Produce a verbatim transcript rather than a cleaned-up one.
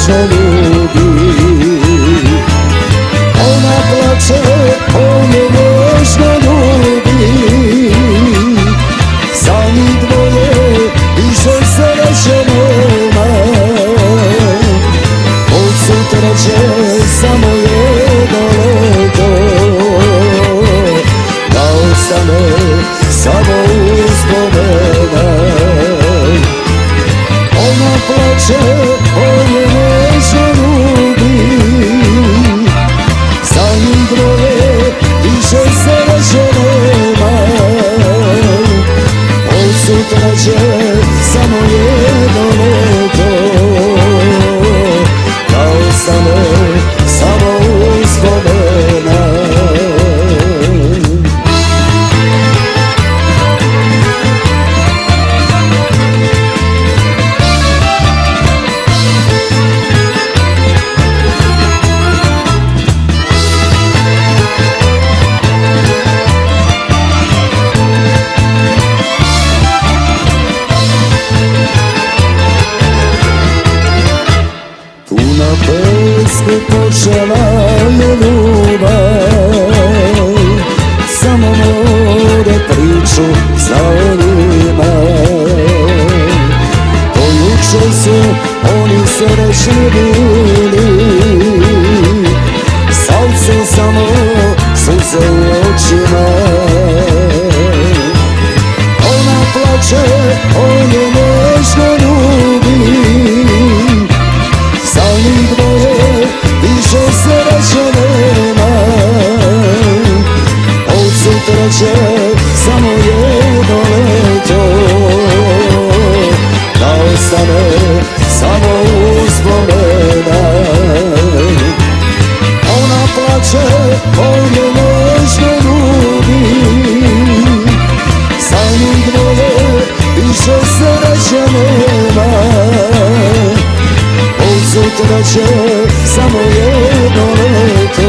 nežno ljubi. Ona plače, on je nežno ljubi. Za njih dvoje više sreće nema. Od sutra će samo jedno leto da ostane samo uspomena. Ona plače, on je nežno ljubi. Za njih dvoje više sreće nema. Od sutra će samo jedno leto da ostane samo uspomena. Na pesku počela je ljubav, samo more priču za onima. Do juče su oni srećni bili, sad su samo suze u očima. Ona plače, on je nežno ljubi. Za njih dvoje više sreće nema. Od sutra će samo jedno leto da ostane samo uspomena. Ona plače, on je nežno ljubi. Za njih dvoje više sreće nema. Sutra će samo jedno leto